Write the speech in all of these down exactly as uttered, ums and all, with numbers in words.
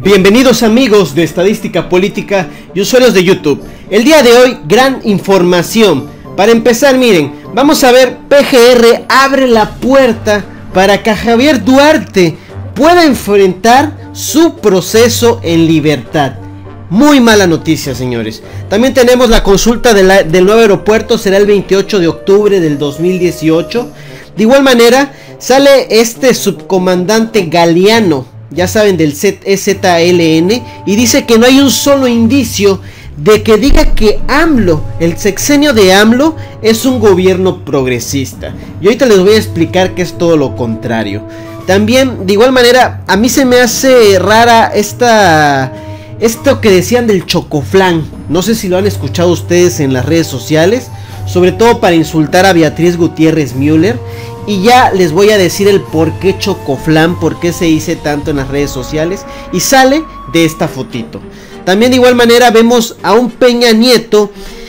Bienvenidos amigos de Estadística Política y usuarios de YouTube. El día de hoy, gran información. Para empezar, miren, vamos a ver, P G R abre la puerta para que Javier Duarte pueda enfrentar su proceso en libertad. Muy mala noticia, señores. También tenemos la consulta de la, del nuevo aeropuerto, será el veintiocho de octubre del dos mil dieciocho. De igual manera, sale este subcomandante Galeano, ya saben, del Z L N, y dice que no hay un solo indicio de que diga que AMLO, el sexenio de AMLO, es un gobierno progresista. Y ahorita les voy a explicar que es todo lo contrario. También, de igual manera, a mí se me hace rara esta... esto que decían del chocoflán. No sé si lo han escuchado ustedes en las redes sociales, sobre todo para insultar a Beatriz Gutiérrez Müller. Y ya les voy a decir el por qué chocoflán, por qué se dice tanto en las redes sociales. Y sale de esta fotito. También de igual manera vemos a un Peña Nieto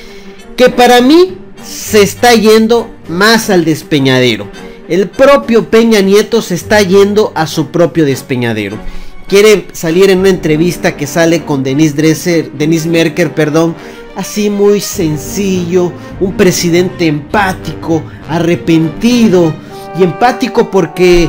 que para mí se está yendo más al despeñadero. El propio Peña Nieto se está yendo a su propio despeñadero. Quiere salir en una entrevista que sale con Denise Dresser, Denise Merker, perdón, así muy sencillo, un presidente empático, arrepentido y empático porque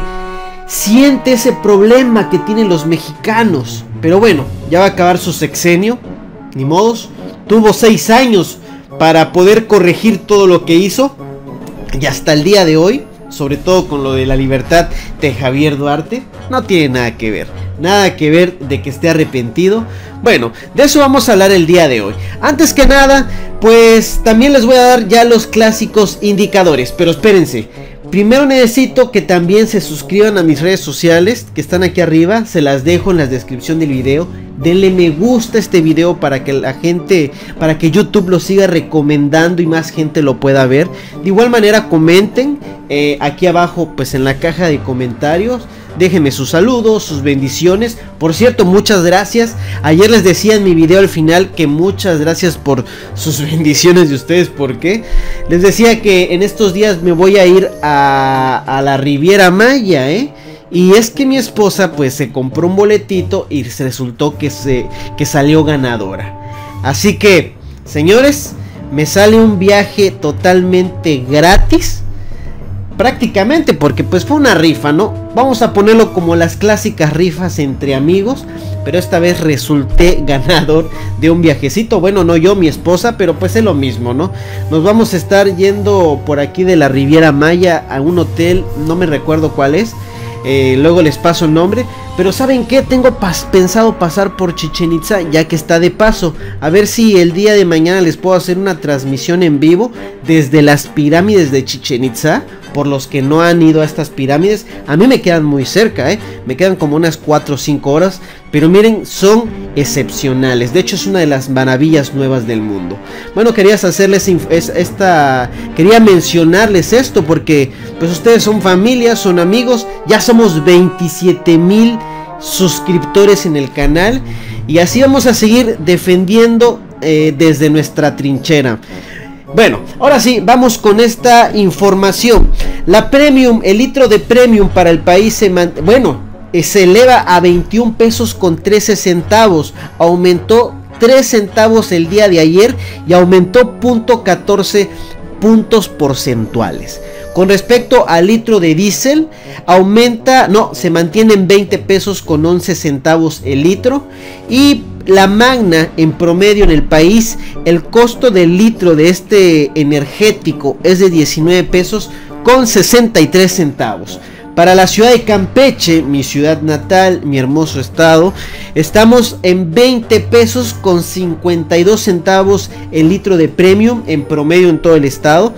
siente ese problema que tienen los mexicanos. Pero bueno, ya va a acabar su sexenio, ni modos, tuvo seis años para poder corregir todo lo que hizo y hasta el día de hoy, sobre todo con lo de la libertad de Javier Duarte, no tiene nada que ver. Nada que ver de que esté arrepentido. Bueno, de eso vamos a hablar el día de hoy. Antes que nada, pues también les voy a dar ya los clásicos indicadores. Pero espérense, primero necesito que también se suscriban a mis redes sociales, que están aquí arriba. Se las dejo en la descripción del video. Denle me gusta a este video para que la gente, para que YouTube lo siga recomendando y más gente lo pueda ver. De igual manera comenten eh, aquí abajo, pues en la caja de comentarios. Déjenme sus saludos, sus bendiciones. Por cierto, muchas gracias. Ayer les decía en mi video al final que muchas gracias por sus bendiciones de ustedes. ¿Por qué? Les decía que en estos días me voy a ir a, a la Riviera Maya, ¿eh? Y es que mi esposa pues se compró un boletito y resultó que, se, que salió ganadora. Así que, señores, me sale un viaje totalmente gratis. Prácticamente, porque pues fue una rifa, ¿no? Vamos a ponerlo como las clásicas rifas entre amigos. Pero esta vez resulté ganador de un viajecito. Bueno, no yo, mi esposa, pero pues es lo mismo, ¿no? Nos vamos a estar yendo por aquí de la Riviera Maya a un hotel, no me recuerdo cuál es. Eh, luego les paso el nombre. Pero ¿saben qué? Tengo pas pensado pasar por Chichén Itzá, ya que está de paso. A ver si el día de mañana les puedo hacer una transmisión en vivo desde las pirámides de Chichén Itzá. Por los que no han ido a estas pirámides, a mí me quedan muy cerca, ¿eh? Me quedan como unas cuatro o cinco horas. Pero miren, son excepcionales. De hecho es una de las maravillas nuevas del mundo. Bueno, quería hacerles esta... Quería mencionarles esto porque pues ustedes son familia, son amigos. Ya somos veintisiete mil suscriptores en el canal. Y así vamos a seguir defendiendo eh, desde nuestra trinchera. Bueno, ahora sí, vamos con esta información. La Premium, el litro de Premium para el país se mantiene, bueno, eh, se eleva a veintiún pesos con trece centavos. Aumentó tres centavos el día de ayer y aumentó punto catorce puntos porcentuales. Con respecto al litro de diésel, aumenta, no, se mantiene en veinte pesos con once centavos el litro. Y la Magna, en promedio en el país, el costo del litro de este energético es de diecinueve pesos con sesenta y tres centavos. Para la ciudad de Campeche, mi ciudad natal, mi hermoso estado, estamos en veinte pesos con cincuenta y dos centavos el litro de Premium en promedio en todo el estado.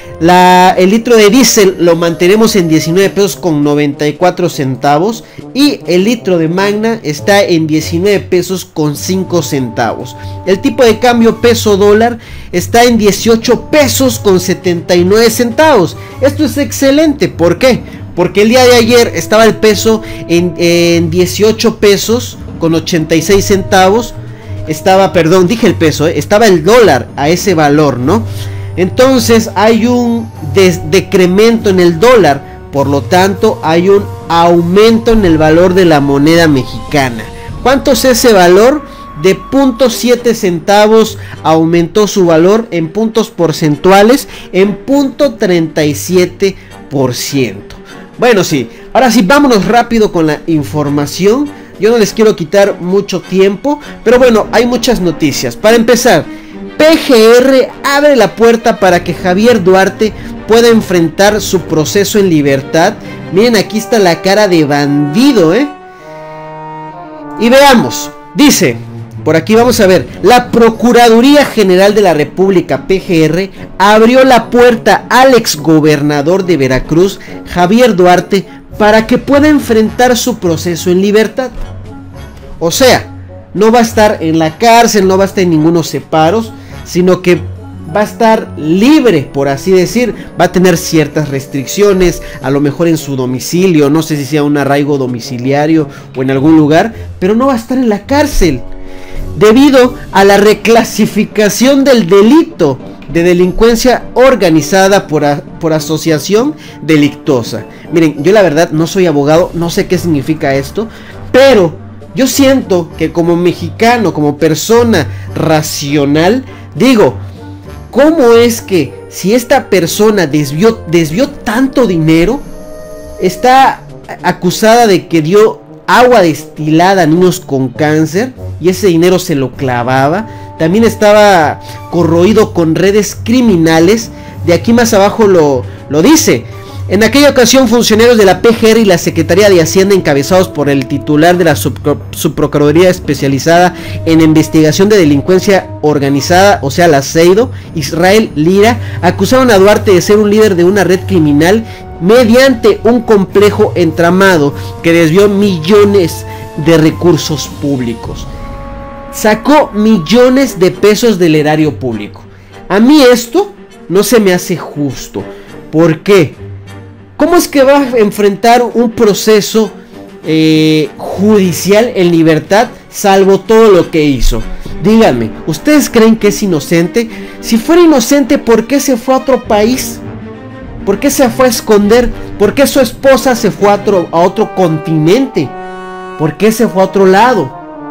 La, el litro de diésel lo mantenemos en diecinueve pesos con noventa y cuatro centavos. Y el litro de Magna está en diecinueve pesos con cinco centavos. El tipo de cambio peso dólar está en dieciocho pesos con setenta y nueve centavos. Esto es excelente. ¿Por qué? Porque el día de ayer estaba el peso en, en dieciocho pesos con ochenta y seis centavos. Estaba, perdón, dije el peso, ¿eh? Estaba el dólar a ese valor, ¿no? Entonces hay un decremento en el dólar, por lo tanto hay un aumento en el valor de la moneda mexicana. ¿Cuánto es ese valor? De cero punto siete centavos aumentó su valor en puntos porcentuales en cero punto treinta y siete por ciento. Bueno, sí, ahora sí, vámonos rápido con la información. Yo no les quiero quitar mucho tiempo, pero bueno, hay muchas noticias. Para empezar, P G R abre la puerta para que Javier Duarte pueda enfrentar su proceso en libertad. Miren, aquí está la cara de bandido, ¿eh? Y veamos, dice, por aquí vamos a ver, la Procuraduría General de la República, P G R, abrió la puerta al exgobernador de Veracruz, Javier Duarte, para que pueda enfrentar su proceso en libertad. O sea, no va a estar en la cárcel, no va a estar en ningunos separos, sino que va a estar libre, por así decir. Va a tener ciertas restricciones, a lo mejor en su domicilio, no sé si sea un arraigo domiciliario o en algún lugar, pero no va a estar en la cárcel, debido a la reclasificación del delito de delincuencia organizada por, a, por asociación delictuosa. Miren, yo la verdad no soy abogado, no sé qué significa esto, pero yo siento que como mexicano, como persona racional, digo, ¿cómo es que si esta persona desvió, desvió tanto dinero, está acusada de que dio agua destilada a niños con cáncer y ese dinero se lo clavaba? También estaba corroído con redes criminales. De aquí más abajo lo, lo dice. En aquella ocasión, funcionarios de la P G R y la Secretaría de Hacienda, encabezados por el titular de la Subprocuraduría Especializada en Investigación de Delincuencia Organizada, o sea la SEIDO, Israel Lira, acusaron a Duarte de ser un líder de una red criminal mediante un complejo entramado que desvió millones de recursos públicos. Sacó millones de pesos del erario público. A mí esto no se me hace justo. ¿Por qué? ¿Cómo es que va a enfrentar un proceso eh, judicial en libertad, salvo todo lo que hizo? Díganme, ¿ustedes creen que es inocente? Si fuera inocente, ¿por qué se fue a otro país? ¿Por qué se fue a esconder? ¿Por qué su esposa se fue a otro, a otro continente? ¿Por qué se fue a otro lado?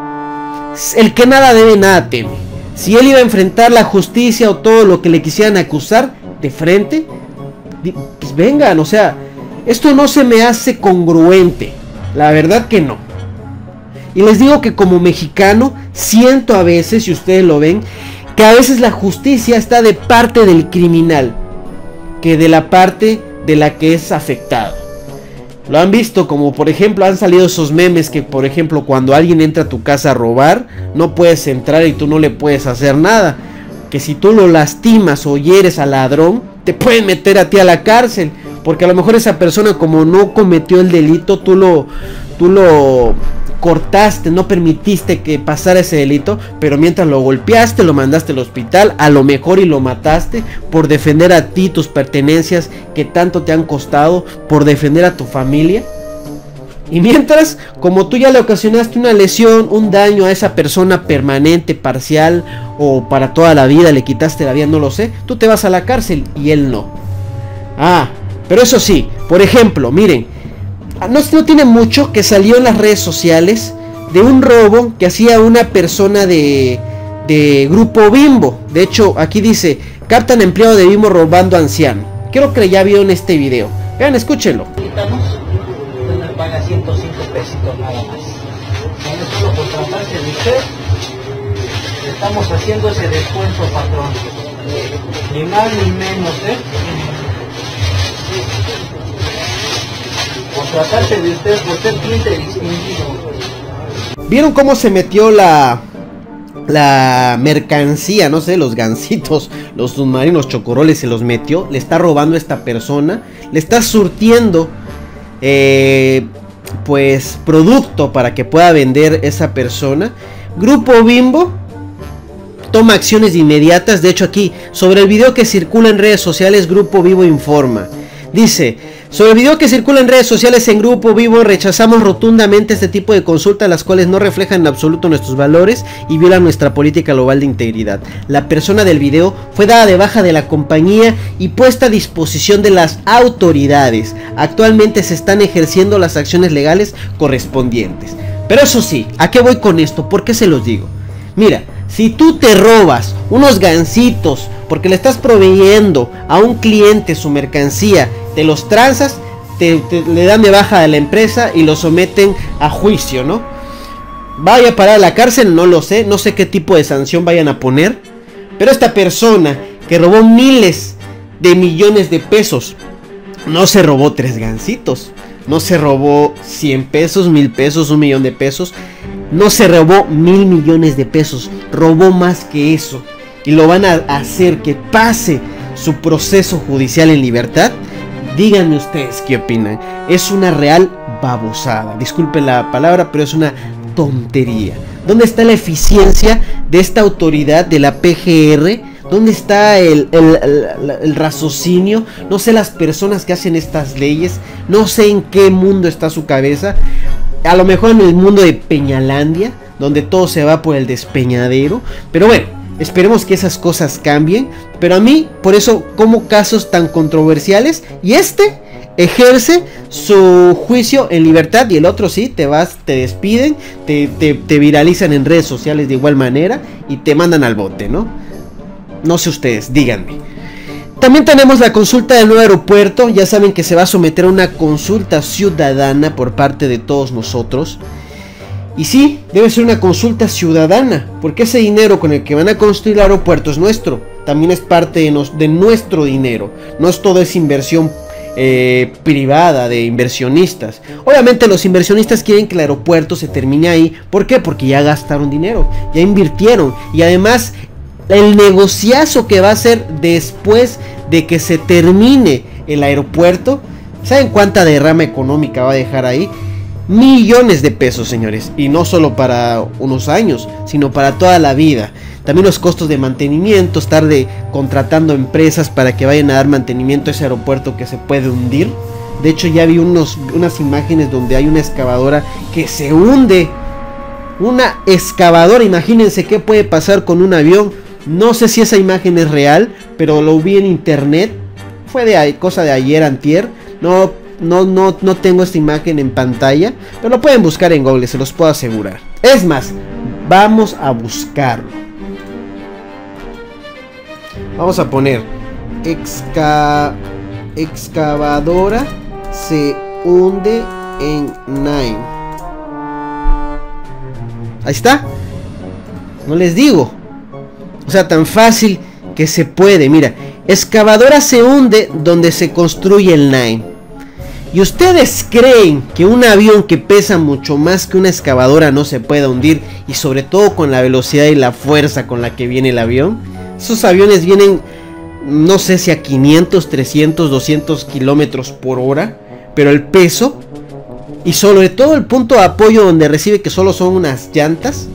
El que nada debe, nada teme. Si él iba a enfrentar la justicia o todo lo que le quisieran acusar de frente, pues vengan, o sea, esto no se me hace congruente, la verdad que no. Y les digo que como mexicano siento a veces, si ustedes lo ven, que a veces la justicia está de parte del criminal que de la parte de la que es afectado. Lo han visto, como por ejemplo han salido esos memes que por ejemplo cuando alguien entra a tu casa a robar, no puedes entrar y tú no le puedes hacer nada. Que si tú lo lastimas o hieres al ladrón, te pueden meter a ti a la cárcel, porque a lo mejor esa persona, como no cometió el delito, tú lo, tú lo cortaste, no permitiste que pasara ese delito, pero mientras lo golpeaste, lo mandaste al hospital, a lo mejor y lo mataste por defender a ti, tus pertenencias que tanto te han costado, por defender a tu familia. Y mientras, como tú ya le ocasionaste una lesión, un daño a esa persona permanente, parcial o para toda la vida, le quitaste la vida, no lo sé, tú te vas a la cárcel y él no. Ah, pero eso sí, por ejemplo, miren, no, no tiene mucho que salió en las redes sociales de un robo que hacía una persona de, de Grupo Bimbo. De hecho, aquí dice, captan empleado de Bimbo robando anciano. Creo que ya vieron este video. Vean, escúchenlo. Paga ciento cinco pesitos nada más. No solo por tratarse de usted, estamos haciendo ese descuento, patrón. Ni más ni menos, ¿eh? Por tratarse de usted, por ser cliente distinguido. ¿Vieron cómo se metió la la mercancía? No sé, los gansitos, los submarinos, chocoroles, se los metió. Le está robando a esta persona. Le está surtiendo Eh, pues producto para que pueda vender esa persona. Grupo Bimbo toma acciones inmediatas. De hecho, aquí sobre el video que circula en redes sociales, Grupo Bimbo informa. Dice: sobre el video que circula en redes sociales en Grupo Bimbo, rechazamos rotundamente este tipo de consultas, las cuales no reflejan en absoluto nuestros valores y violan nuestra política global de integridad. La persona del video fue dada de baja de la compañía y puesta a disposición de las autoridades. Actualmente se están ejerciendo las acciones legales correspondientes. Pero eso sí, ¿a qué voy con esto? ¿Por qué se los digo? Mira, si tú te robas unos gansitos porque le estás proveyendo a un cliente su mercancía, te los transas, te, te, le dan de baja a la empresa y lo someten a juicio, ¿no? ¿Vaya a parar a la cárcel? No lo sé, no sé qué tipo de sanción vayan a poner. Pero esta persona que robó miles de millones de pesos, no se robó tres gansitos, no se robó cien pesos, mil pesos, un millón de pesos, no se robó mil millones de pesos, robó más que eso. Y lo van a hacer que pase su proceso judicial en libertad. Díganme ustedes qué opinan. Es una real babosada, disculpen la palabra, pero es una tontería. ¿Dónde está la eficiencia de esta autoridad de la P G R? ¿Dónde está el, el, el, el raciocinio? No sé las personas que hacen estas leyes. No sé en qué mundo está su cabeza. A lo mejor en el mundo de Peñalandia, donde todo se va por el despeñadero. Pero bueno, esperemos que esas cosas cambien. Pero a mí, por eso, como casos tan controversiales. Y este ejerce su juicio en libertad. Y el otro sí, te vas, te despiden, te, te, te viralizan en redes sociales de igual manera. Y te mandan al bote, ¿no? No sé ustedes, díganme. También tenemos la consulta del nuevo aeropuerto. Ya saben que se va a someter a una consulta ciudadana por parte de todos nosotros. Y sí, debe ser una consulta ciudadana, porque ese dinero con el que van a construir el aeropuerto es nuestro. También es parte de, nos, de nuestro dinero. No es todo esa inversión eh, privada de inversionistas. Obviamente los inversionistas quieren que el aeropuerto se termine ahí. ¿Por qué? Porque ya gastaron dinero, ya invirtieron. Y además el negociazo que va a ser después de que se termine el aeropuerto, ¿saben cuánta derrama económica va a dejar ahí? Millones de pesos, señores. Y no solo para unos años, sino para toda la vida. También los costos de mantenimiento, estar de contratando empresas para que vayan a dar mantenimiento a ese aeropuerto que se puede hundir. De hecho ya vi unos, unas imágenes donde hay una excavadora que se hunde. Una excavadora, imagínense qué puede pasar con un avión. No sé si esa imagen es real, pero lo vi en internet. Fue de cosa de ayer, antier. No, no, no, no tengo esta imagen en pantalla, pero lo pueden buscar en Google, se los puedo asegurar. Es más, vamos a buscarlo. Vamos a poner exca, excavadora se hunde en Nine. Ahí está. No les digo. O sea, tan fácil que se puede. Mira, excavadora se hunde donde se construye el Nine. ¿Y ustedes creen que un avión que pesa mucho más que una excavadora no se pueda hundir? Y sobre todo con la velocidad y la fuerza con la que viene el avión. Esos aviones vienen, no sé si a quinientos, trescientos, doscientos kilómetros por hora. Pero el peso y sobre todo el punto de apoyo donde recibe, que solo son unas llantas.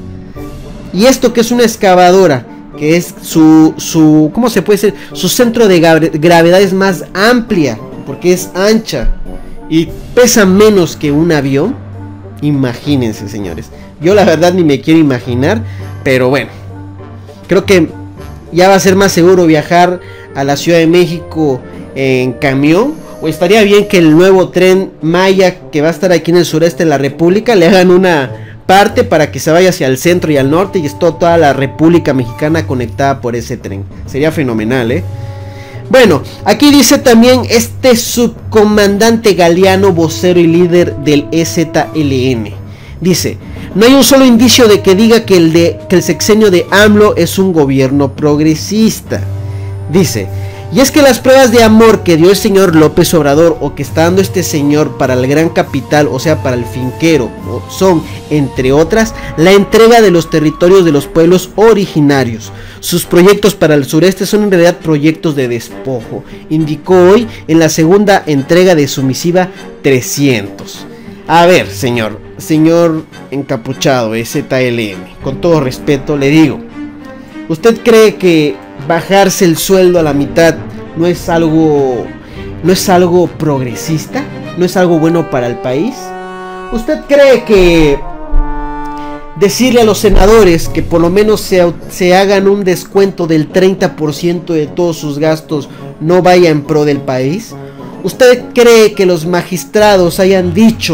Y esto que es una excavadora, que es su, su, ¿cómo se puede decir? Su centro de gravedad es más amplia, porque es ancha y pesa menos que un avión. Imagínense, señores. Yo la verdad ni me quiero imaginar, pero bueno, creo que ya va a ser más seguro viajar a la Ciudad de México en camión. O estaría bien que el nuevo tren Maya, que va a estar aquí en el sureste de la República, le hagan una parte para que se vaya hacia el centro y al norte y esté toda la República Mexicana conectada por ese tren. Sería fenomenal, ¿eh? Bueno, aquí dice también este subcomandante Galeano, vocero y líder del E Z L N. Dice: no hay un solo indicio de que diga que el, de, que el sexenio de AMLO es un gobierno progresista. Dice: y es que las pruebas de amor que dio el señor López Obrador, o que está dando este señor para el gran capital, o sea para el finquero, son, entre otras, la entrega de los territorios de los pueblos originarios. Sus proyectos para el sureste son en realidad proyectos de despojo, indicó hoy en la segunda entrega de su misiva trescientos. A ver, señor, señor encapuchado E Z L N, con todo respeto le digo, ¿usted cree que bajarse el sueldo a la mitad no es algo, no es algo progresista? ¿No es algo bueno para el país? ¿Usted cree que decirle a los senadores que por lo menos se, se hagan un descuento del treinta por ciento de todos sus gastos no vaya en pro del país? ¿Usted cree que los magistrados hayan dicho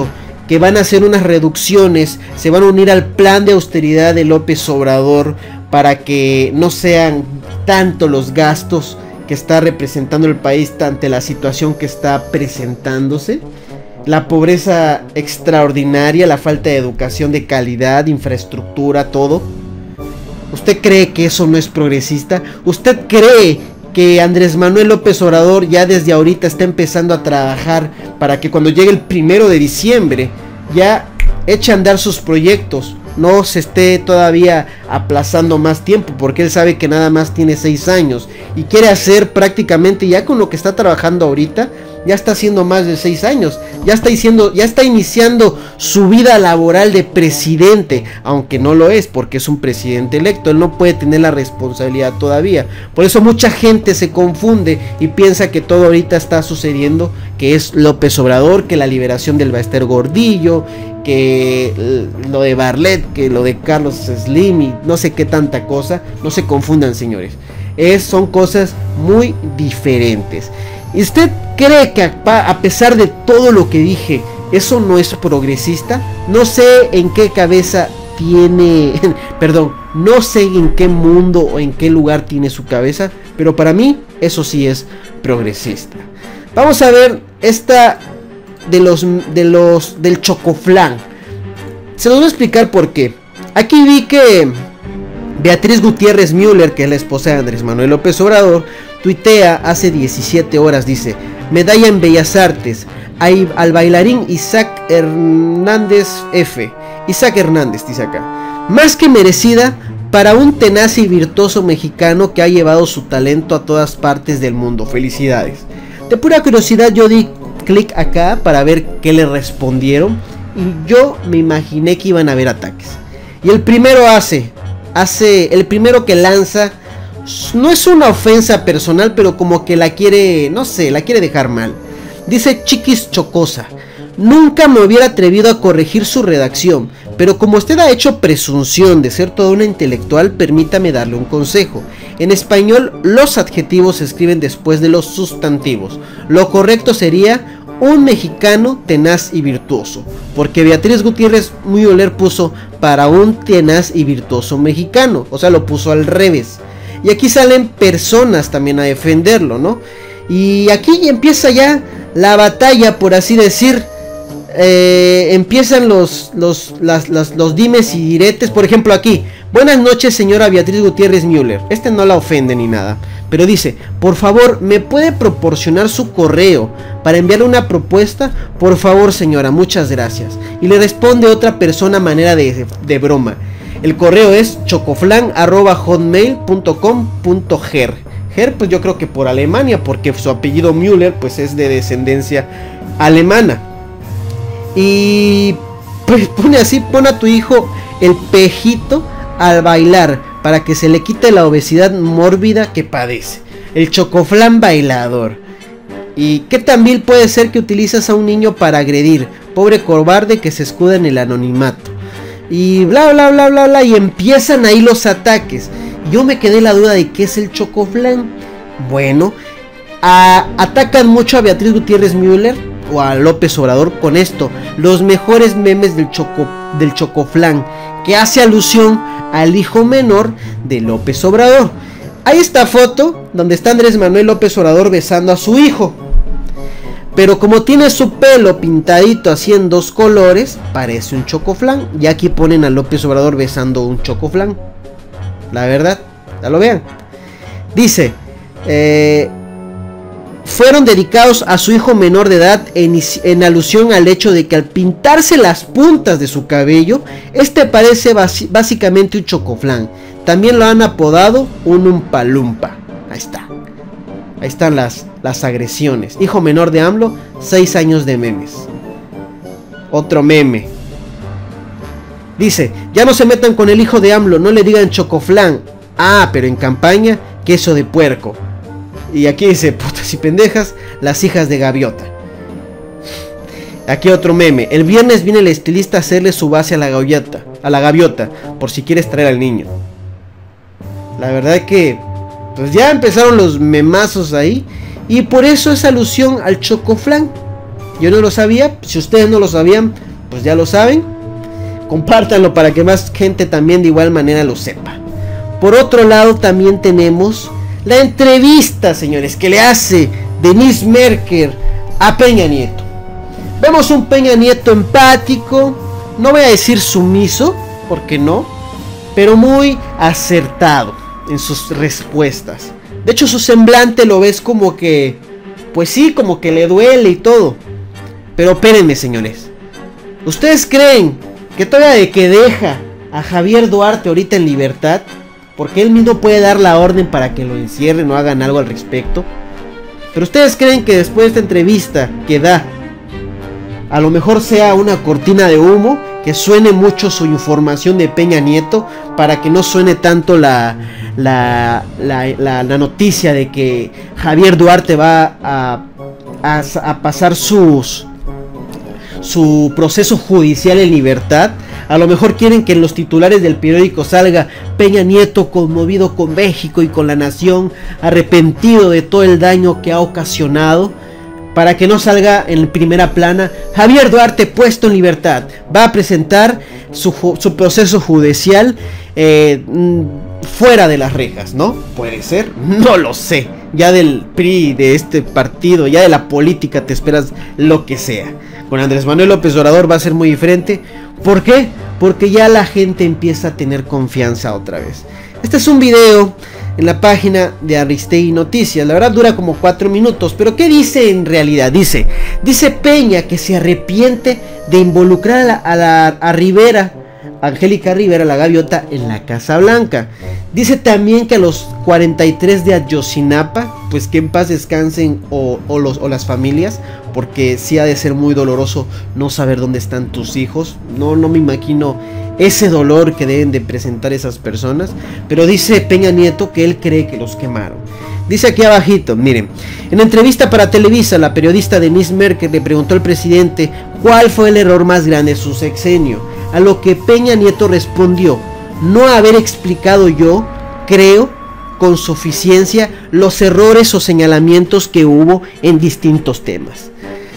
que van a hacer unas reducciones, se van a unir al plan de austeridad de López Obrador para que no sean tanto los gastos que está representando el país ante la situación que está presentándose. La pobreza extraordinaria, la falta de educación de calidad, infraestructura, todo. ¿Usted cree que eso no es progresista? ¿Usted cree que Andrés Manuel López Obrador ya desde ahorita está empezando a trabajar para que cuando llegue el primero de diciembre ya eche a andar sus proyectos? No se esté todavía aplazando más tiempo, porque él sabe que nada más tiene seis años y quiere hacer prácticamente, ya con lo que está trabajando ahorita, ya está haciendo más de seis años, ya está diciendo, ya está iniciando su vida laboral de presidente, aunque no lo es porque es un presidente electo, él no puede tener la responsabilidad todavía. Por eso mucha gente se confunde y piensa que todo ahorita está sucediendo, que es López Obrador, que la liberación del Baester Gordillo, que lo de Barlet, que lo de Carlos Slim y no sé qué tanta cosa. No se confundan, señores, es, son cosas muy diferentes. ¿Y usted cree que a pesar de todo lo que dije, eso no es progresista? No sé en qué cabeza tiene, perdón, no sé en qué mundo o en qué lugar tiene su cabeza, pero para mí eso sí es progresista. Vamos a ver esta de los de los del chocoflán. Se los voy a explicar por qué. Aquí vi que Beatriz Gutiérrez Müller, que es la esposa de Andrés Manuel López Obrador, tuitea hace diecisiete horas, dice: medalla en Bellas Artes al bailarín Isaac Hernández F. Isaac Hernández, dice acá, más que merecida para un tenaz y virtuoso mexicano que ha llevado su talento a todas partes del mundo. Felicidades. De pura curiosidad yo di clic acá para ver qué le respondieron y yo me imaginé que iban a haber ataques. Y el primero hace, hace, el primero que lanza, no es una ofensa personal, pero como que la quiere, no sé, la quiere dejar mal. Dice Chiquis Chocosa: nunca me hubiera atrevido a corregir su redacción, pero como usted ha hecho presunción de ser toda una intelectual, permítame darle un consejo. En español, los adjetivos se escriben después de los sustantivos. Lo correcto sería un mexicano tenaz y virtuoso, porque Beatriz Gutiérrez Müller puso para un tenaz y virtuoso mexicano, o sea, lo puso al revés. Y aquí salen personas también a defenderlo, ¿no? Y aquí empieza ya la batalla, por así decir. Eh, empiezan los, los, las, las, los dimes y diretes. Por ejemplo aquí: buenas noches, señora Beatriz Gutiérrez Müller. Este no la ofende ni nada, pero dice: por favor, ¿me puede proporcionar su correo para enviarle una propuesta? Por favor, señora, muchas gracias. Y le responde otra persona a manera de, de broma. El correo es chocoflan arroba hotmail punto com punto ger. Ger, pues yo creo que por Alemania, porque su apellido Müller pues es de descendencia alemana. Y pues pone así: pon a tu hijo el pejito al bailar para que se le quite la obesidad mórbida que padece. El chocoflán bailador. ¿Y qué tan vil puede ser que utilizas a un niño para agredir? Pobre cobarde que se escuda en el anonimato. Y bla bla bla bla bla. Y empiezan ahí los ataques. Yo me quedé la duda de qué es el chocoflán. Bueno, a, atacan mucho a Beatriz Gutiérrez Müller o a López Obrador con esto: los mejores memes del choco, del chocoflán, que hace alusión al hijo menor de López Obrador. Hay esta foto donde está Andrés Manuel López Obrador besando a su hijo, pero como tiene su pelo pintadito así en dos colores, parece un chocoflán. Y aquí ponen a López Obrador besando un chocoflán. La verdad, ya lo vean. Dice: eh, fueron dedicados a su hijo menor de edad en, en alusión al hecho de que al pintarse las puntas de su cabello, este parece básicamente un chocoflán. También lo han apodado un umpalumpa. Ahí está. Ahí están las, las agresiones. Hijo menor de AMLO, seis años de memes. Otro meme. Dice: ya no se metan con el hijo de AMLO, no le digan chocoflán. Ah, pero en campaña, queso de puerco. Y aquí dice: putas y pendejas, las hijas de gaviota. Aquí otro meme: el viernes viene el estilista a hacerle su base a la gaviota, a la gaviota, por si quieres traer al niño. La verdad es que pues ya empezaron los memazos ahí. Y por eso es alusión al chocoflán. Yo no lo sabía. Si ustedes no lo sabían, pues pues ya lo saben. Compártanlo para que más gente también de igual manera lo sepa. Por otro lado también tenemos la entrevista, señores, que le hace Denise Merker a Peña Nieto. Vemos un Peña Nieto empático, no voy a decir sumiso, porque no, pero muy acertado en sus respuestas. De hecho, su semblante lo ves como que, pues sí, como que le duele y todo. Pero espérenme, señores, ¿ustedes creen que todavía de que deja a Javier Duarte ahorita en libertad, porque él mismo puede dar la orden para que lo encierren o hagan algo al respecto? Pero ustedes creen que después de esta entrevista que da, a lo mejor sea una cortina de humo, que suene mucho su información de Peña Nieto, para que no suene tanto la, la, la, la, la noticia de que Javier Duarte va a, a, a pasar sus, su proceso judicial en libertad? A lo mejor quieren que en los titulares del periódico salga Peña Nieto conmovido con México y con la nación, arrepentido de todo el daño que ha ocasionado, para que no salga en primera plana Javier Duarte puesto en libertad, va a presentar su, su proceso judicial eh, fuera de las rejas, ¿no? Puede ser, no lo sé. Ya del P R I, de este partido, ya de la política te esperas lo que sea. Con Andrés Manuel López Obrador va a ser muy diferente. ¿Por qué? Porque ya la gente empieza a tener confianza otra vez. Este es un video en la página de Aristegui Noticias. La verdad dura como cuatro minutos. Pero ¿qué dice en realidad? Dice, dice Peña que se arrepiente de involucrar a, la, a, la, a Rivera, Angélica Rivera, la gaviota, en la Casa Blanca. Dice también que a los cuarenta y tres de Ayotzinapa, pues que en paz descansen o, o, los, o las familias, porque sí ha de ser muy doloroso no saber dónde están tus hijos. No, no me imagino ese dolor que deben de presentar esas personas. Pero dice Peña Nieto que él cree que los quemaron. Dice aquí abajito, miren, en entrevista para Televisa, la periodista Denise Merker le preguntó al presidente cuál fue el error más grande de su sexenio, a lo que Peña Nieto respondió: no haber explicado yo, creo, con suficiencia los errores o señalamientos que hubo en distintos temas.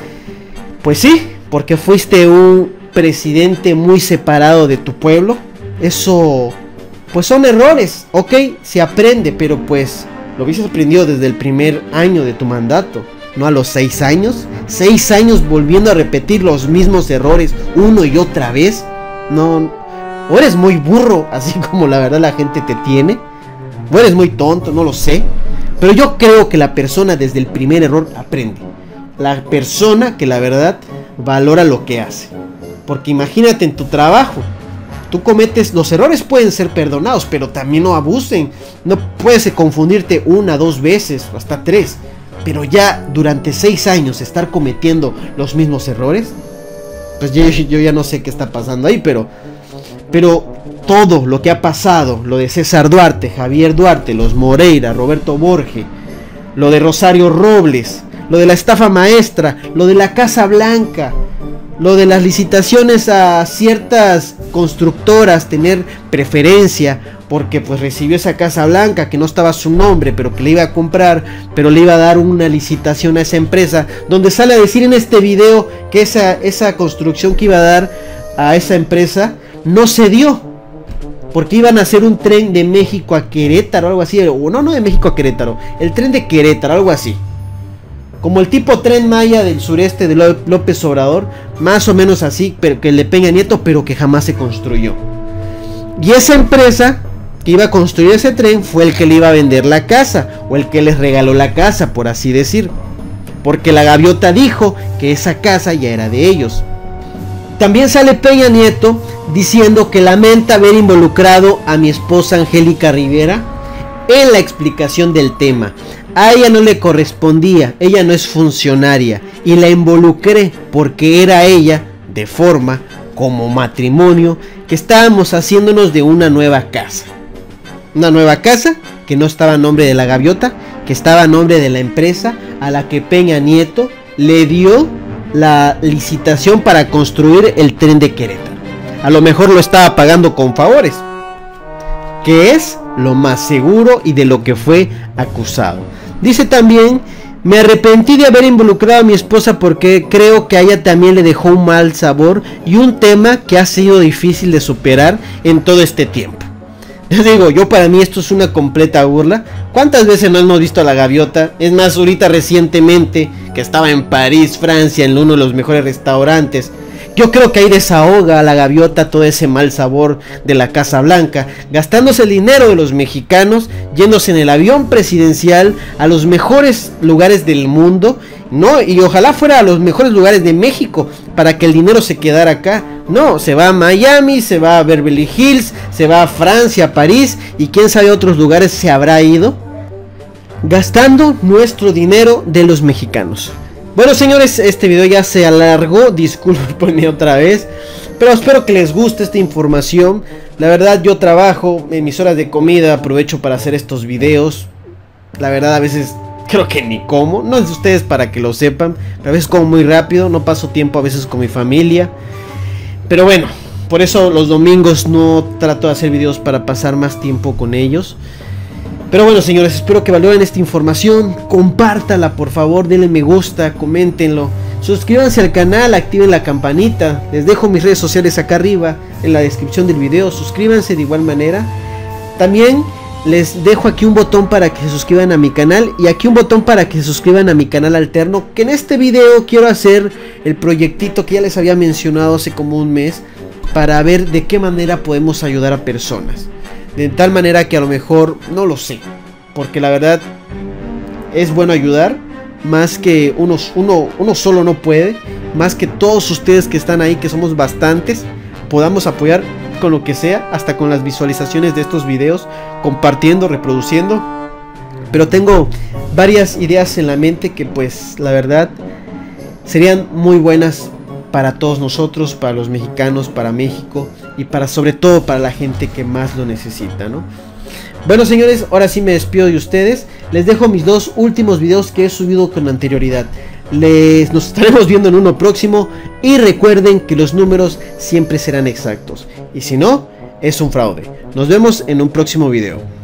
Pues sí, porque fuiste un presidente muy separado de tu pueblo. Eso, pues son errores, ok, se aprende, pero pues lo hubieses aprendido desde el primer año de tu mandato, no a los seis años. Seis años volviendo a repetir los mismos errores uno y otra vez. No, o eres muy burro, así como la verdad la gente te tiene, o eres muy tonto, no lo sé. Pero yo creo que la persona desde el primer error aprende. La persona que la verdad valora lo que hace. Porque imagínate en tu trabajo, tú cometes, los errores pueden ser perdonados, pero también no abusen. No puedes confundirte una, dos veces, hasta tres. Pero ya durante seis años estar cometiendo los mismos errores, pues yo, yo ya no sé qué está pasando ahí, pero... Pero todo lo que ha pasado, lo de César Duarte, Javier Duarte, los Moreira, Roberto Borge, lo de Rosario Robles, lo de la estafa maestra, lo de la Casa Blanca, lo de las licitaciones a ciertas constructoras, tener preferencia, porque pues recibió esa Casa Blanca que no estaba a su nombre, pero que le iba a comprar, pero le iba a dar una licitación a esa empresa, donde sale a decir en este video que esa, esa construcción que iba a dar a esa empresa no se dio, porque iban a hacer un tren de México a Querétaro, algo así, o no, no de México a Querétaro, el tren de Querétaro, algo así, como el tipo Tren Maya del sureste de López Obrador, más o menos así, pero que el de Peña Nieto, pero que jamás se construyó. Y esa empresa que iba a construir ese tren fue el que le iba a vender la casa, o el que les regaló la casa, por así decir, porque la gaviota dijo que esa casa ya era de ellos. También sale Peña Nieto diciendo que lamenta haber involucrado a mi esposa Angélica Rivera en la explicación del tema. A ella no le correspondía, ella no es funcionaria, y la involucré porque era ella, de forma, como matrimonio, que estábamos haciéndonos de una nueva casa. Una nueva casa que no estaba a nombre de la gaviota, que estaba a nombre de la empresa a la que Peña Nieto le dio la licitación para construir el tren de Querétaro. A lo mejor lo estaba pagando con favores, que es lo más seguro y de lo que fue acusado. Dice también Me arrepentí de haber involucrado a mi esposa porque creo que a ella también le dejó un mal sabor y un tema que ha sido difícil de superar en todo este tiempo. Les digo, yo para mí esto es una completa burla. ¿Cuántas veces no hemos visto a la gaviota? Es más, ahorita recientemente, que estaba en París, Francia, en uno de los mejores restaurantes, yo creo que ahí desahoga a la gaviota todo ese mal sabor de la Casa Blanca, gastándose el dinero de los mexicanos, yéndose en el avión presidencial a los mejores lugares del mundo, ¿no? Y ojalá fuera a los mejores lugares de México para que el dinero se quedara acá. No, se va a Miami, se va a Beverly Hills, se va a Francia, a París y quién sabe a otros lugares se habrá ido, gastando nuestro dinero de los mexicanos. Bueno, señores, este video ya se alargó, disculpen otra vez, pero espero que les guste esta información. La verdad, yo trabajo en mis horas de comida, aprovecho para hacer estos videos. La verdad, a veces creo que ni como, no es de ustedes para que lo sepan, pero a veces como muy rápido, no paso tiempo a veces con mi familia. Pero bueno, por eso los domingos no trato de hacer videos para pasar más tiempo con ellos. Pero bueno, señores, espero que valoren esta información. Compártala, por favor, denle me gusta, coméntenlo. Suscríbanse al canal, activen la campanita. Les dejo mis redes sociales acá arriba, en la descripción del video. Suscríbanse de igual manera. También les dejo aquí un botón para que se suscriban a mi canal. Y aquí un botón para que se suscriban a mi canal alterno. Que en este video quiero hacer el proyectito que ya les había mencionado hace como un mes, para ver de qué manera podemos ayudar a personas. De tal manera que a lo mejor, no lo sé, porque la verdad es bueno ayudar, más que uno, uno, uno solo no puede, más que todos ustedes que están ahí, que somos bastantes, podamos apoyar con lo que sea, hasta con las visualizaciones de estos videos, compartiendo, reproduciendo. Pero tengo varias ideas en la mente que pues la verdad serían muy buenas para todos nosotros, para los mexicanos, para México y para sobre todo para la gente que más lo necesita, ¿no? Bueno, señores, ahora sí me despido de ustedes. Les dejo mis dos últimos videos que he subido con anterioridad. Les nos estaremos viendo en uno próximo y recuerden que los números siempre serán exactos y si no, es un fraude. Nos vemos en un próximo video.